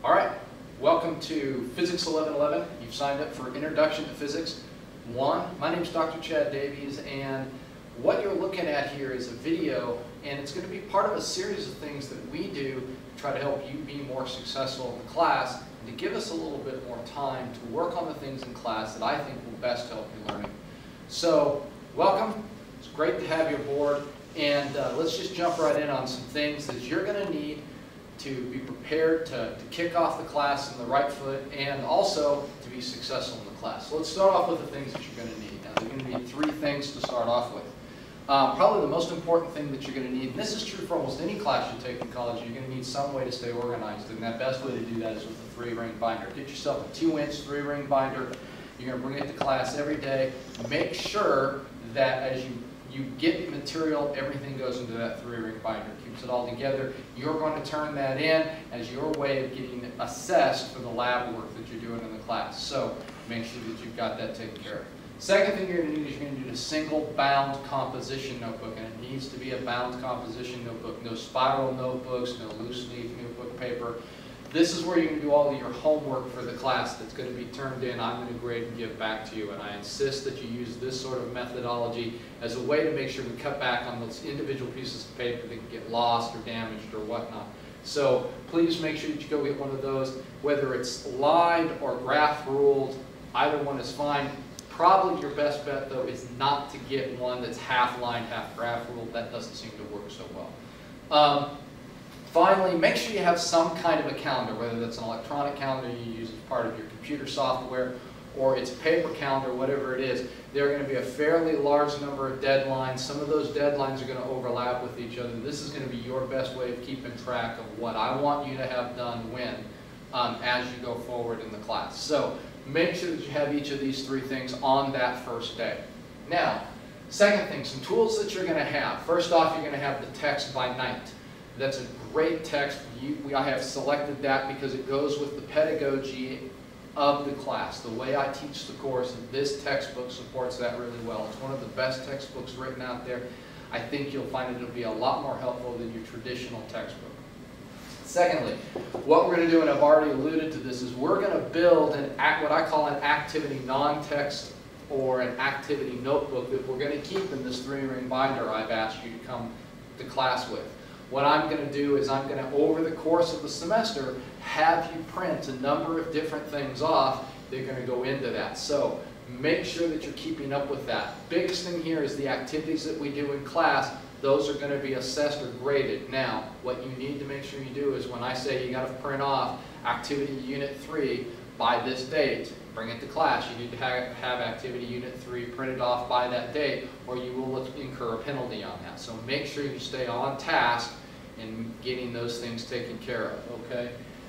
All right, welcome to Physics 1111. You've signed up for Introduction to Physics 1. My name is Dr. Chad Davies, and what you're looking at here is a video, and it's going to be part of a series of things that we do to try to help you be more successful in the class and to give us a little bit more time to work on the things in class that I think will best help you learning. So, welcome. It's great to have you aboard, and let's just jump right in on some things that you're going to need to be prepared to kick off the class on the right foot and also to be successful in the class. So let's start off with the things that you're going to need. Now, there are going to be 3 things to start off with. Probably the most important thing that you're going to need, and this is true for almost any class you take in college, you're going to need some way to stay organized, and that best way to do that is with a 3-ring binder. Get yourself a 2-inch 3-ring binder. You're going to bring it to class every day. Make sure that as you get material, everything goes into that 3-ring binder. Keeps it all together. You're going to turn that in as your way of getting assessed for the lab work that you're doing in the class. So make sure that you've got that taken care of. Second thing you're going to need is you're going to need a single bound composition notebook, and it needs to be a bound composition notebook. No spiral notebooks, no loose leaf notebook paper. This is where you're going to do all of your homework for the class that's going to be turned in. I'm going to grade and give back to you, and I insist that you use this sort of methodology as a way to make sure we cut back on those individual pieces of paper that can get lost or damaged or whatnot. So please make sure that you go get one of those, whether it's lined or graph ruled, either one is fine. Probably your best bet, though, is not to get one that's half lined, half graph ruled. That doesn't seem to work so well. Finally, make sure you have some kind of a calendar, whether that's an electronic calendar you use as part of your computer software, or it's a paper calendar, whatever it is. There are going to be a fairly large number of deadlines. Some of those deadlines are going to overlap with each other. This is going to be your best way of keeping track of what I want you to have done when, as you go forward in the class. So make sure that you have each of these 3 things on that first day. Now, second thing, some tools that you're going to have. First off, you're going to have the text by night. That's a great text. I have selected that because it goes with the pedagogy of the class. The way I teach the course, this textbook supports that really well. It's one of the best textbooks written out there. I think you'll find it'll be a lot more helpful than your traditional textbook. Secondly, what we're going to do, and I've already alluded to this, is we're going to build what I call an activity non-text or an activity notebook that we're going to keep in this 3-ring binder I've asked you to come to class with. What I'm going to do is I'm going to, over the course of the semester, have you print a number of different things off that are going to go into that. So make sure that you're keeping up with that. Biggest thing here is the activities that we do in class. Those are going to be assessed or graded. Now, what you need to make sure you do is when I say you got to print off activity unit 3 by this date, bring it to class. You need to have activity unit 3 printed off by that date, or you will incur a penalty on that. So make sure you stay on task in getting those things taken care of, okay?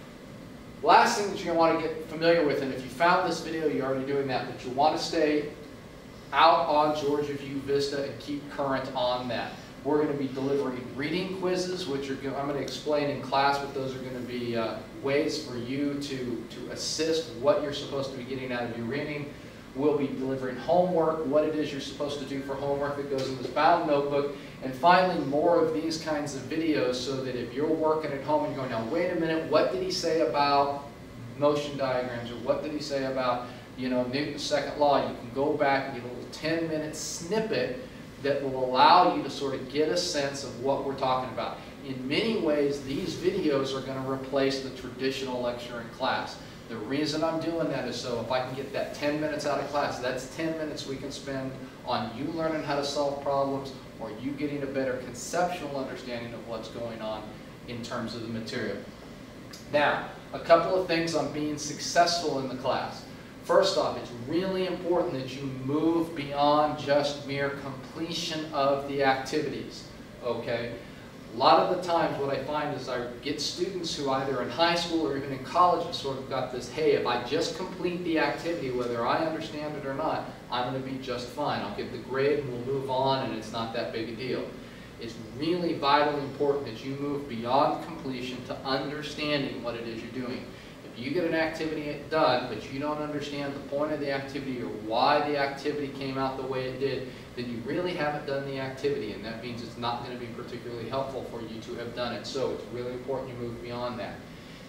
Last thing that you're going to want to get familiar with, and if you found this video, you're already doing that, but you want to stay out on Georgia View Vista and keep current on that. We're going to be delivering reading quizzes, which I'm going to explain in class, but those are going to be ways for you to assist what you're supposed to be getting out of your reading. We'll be delivering homework, what it is you're supposed to do for homework that goes in this bound notebook, and finally more of these kinds of videos so that if you're working at home and you're going, now wait a minute, what did he say about motion diagrams, or what did he say about, you know, Newton's second law? You can go back and get a little 10-minute snippet that will allow you to sort of get a sense of what we're talking about. In many ways, these videos are going to replace the traditional lecture in class. The reason I'm doing that is so if I can get that 10 minutes out of class, that's 10 minutes we can spend on you learning how to solve problems or you getting a better conceptual understanding of what's going on in terms of the material. Now, a couple of things on being successful in the class. First off, it's really important that you move beyond just mere completion of the activities, okay? A lot of the times what I find is I get students who either in high school or even in college have sort of got this, hey, if I just complete the activity, whether I understand it or not, I'm going to be just fine. I'll get the grade and we'll move on and it's not that big a deal. It's really vitally important that you move beyond completion to understanding what it is you're doing. If you get an activity done, but you don't understand the point of the activity or why the activity came out the way it did, then you really haven't done the activity, and that means it's not going to be particularly helpful for you to have done it. So it's really important you move beyond that.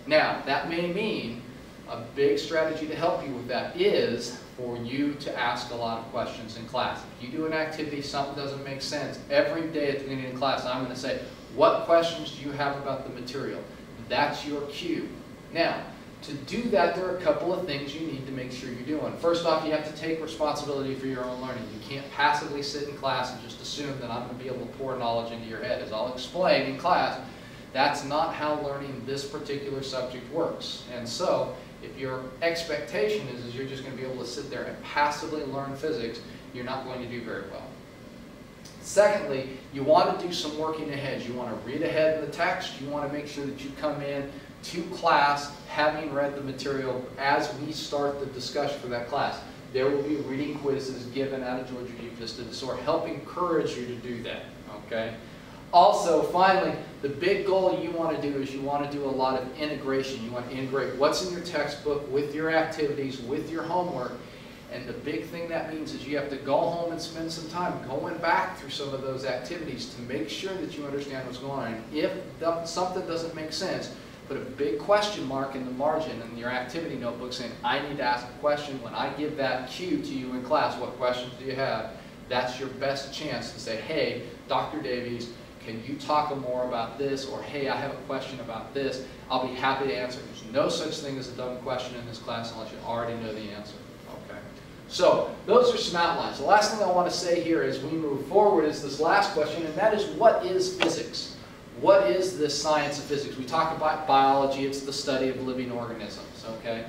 Now, that may mean a big strategy to help you with that is for you to ask a lot of questions in class. If you do an activity, something doesn't make sense, every day at the beginning of class, I'm going to say, what questions do you have about the material? That's your cue. Now, to do that, there are a couple of things you need to make sure you're doing. First off, you have to take responsibility for your own learning. You can't passively sit in class and just assume that I'm going to be able to pour knowledge into your head. As I'll explain in class, that's not how learning this particular subject works. And so, if your expectation is you're just going to be able to sit there and passively learn physics, you're not going to do very well. Secondly, you want to do some working ahead. You want to read ahead in the text. You want to make sure that you come in to class having read the material as we start the discussion for that class. There will be reading quizzes given out of Georgia Vista to sort of help encourage you to do that. Okay? Also, finally, the big goal you want to do is you want to do a lot of integration. You want to integrate what's in your textbook with your activities, with your homework. And the big thing that means is you have to go home and spend some time going back through some of those activities to make sure that you understand what's going on. And if something doesn't make sense, put a big question mark in the margin in your activity notebook saying, I need to ask a question. When I give that cue to you in class, what questions do you have? That's your best chance to say, hey, Dr. Davies, can you talk more about this? Or, hey, I have a question about this. I'll be happy to answer. There's no such thing as a dumb question in this class unless you already know the answer. Okay. So, those are some outlines. The last thing I want to say here as we move forward is this last question, and that is, what is physics? What is this science of physics? We talk about biology. It's the study of living organisms. Okay.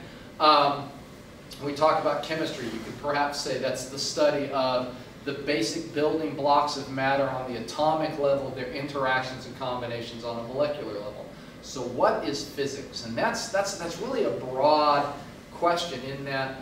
We talk about chemistry. You could perhaps say that's the study of the basic building blocks of matter on the atomic level, their interactions and combinations on a molecular level. So what is physics? And that's really a broad question in that,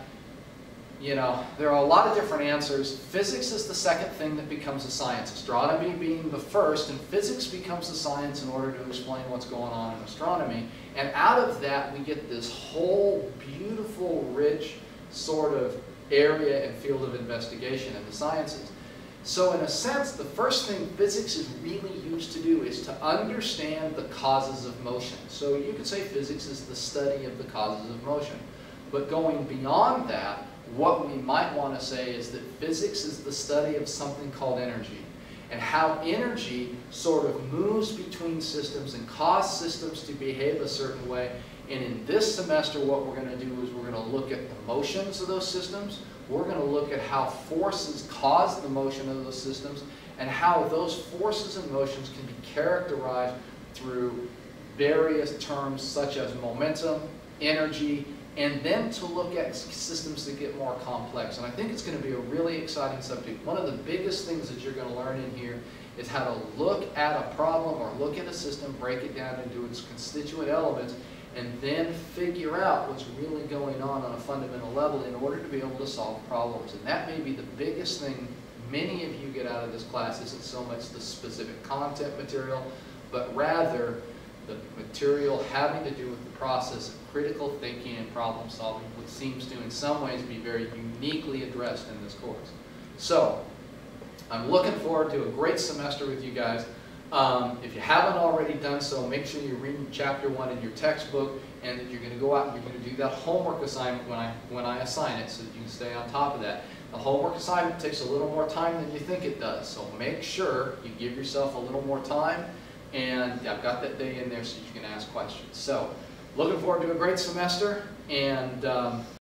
you know, there are a lot of different answers. Physics is the second thing that becomes a science. Astronomy being the first, and physics becomes a science in order to explain what's going on in astronomy. And out of that, we get this whole beautiful, rich sort of area and field of investigation in the sciences. So in a sense, the first thing physics is really used to do is to understand the causes of motion. So you could say physics is the study of the causes of motion. But going beyond that, what we might want to say is that physics is the study of something called energy, and how energy sort of moves between systems and cause systems to behave a certain way. And in this semester, what we're going to do is we're going to look at the motions of those systems. We're going to look at how forces cause the motion of those systems, and how those forces and motions can be characterized through various terms such as momentum, energy, and then to look at systems that get more complex. And I think it's going to be a really exciting subject. One of the biggest things that you're going to learn in here is how to look at a problem or look at a system, break it down into its constituent elements, and then figure out what's really going on a fundamental level in order to be able to solve problems. And that may be the biggest thing many of you get out of this class. Isn't so much the specific content material, but rather the material having to do with the process of critical thinking and problem solving, which seems to in some ways be very uniquely addressed in this course. So, I'm looking forward to a great semester with you guys. If you haven't already done so, make sure you're reading chapter 1 in your textbook, and that you're going to go out and you're going to do that homework assignment when I assign it, so that you can stay on top of that. The homework assignment takes a little more time than you think it does, so make sure you give yourself a little more time, and I've got that day in there so you can ask questions. So, looking forward to a great semester, and